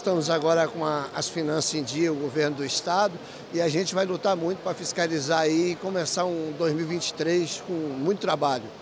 estamos agora com as finanças em dia, o governo do estado, e a gente vai lutar muito para fiscalizar aí e começar um 2023 com muito trabalho.